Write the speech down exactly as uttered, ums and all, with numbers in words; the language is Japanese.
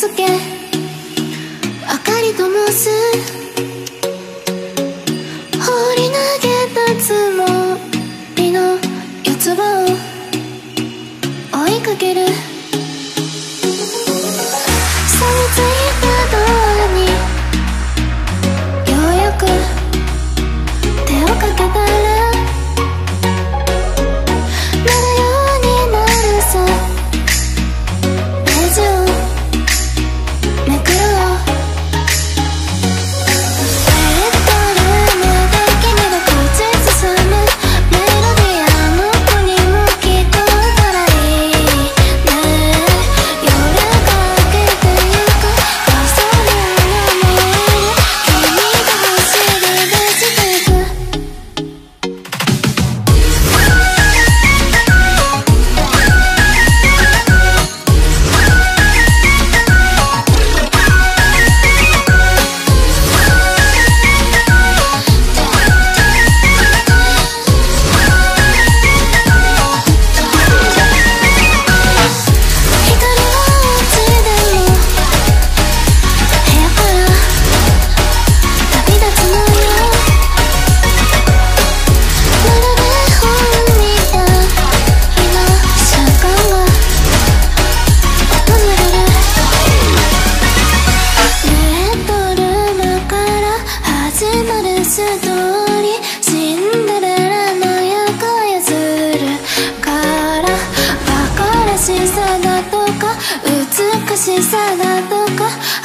つけ明かり灯す放り投げたつもりの四つ葉を追いかける。錆びついたドアにようやく手をかけたらなるようになるさ。ページをめくろう。ベッドルームで君が口ずさむメロディアの子にも聞こえたらいいね。夜が明けてゆく朝に思える君が走り出してく。光は落ちでも部屋から旅立つのよ。まるで本みたいな瞬間が訪れる。ベッドルームから始まるストーリー。シンデレラの役を譲るから馬鹿らしさだとか美しさだとか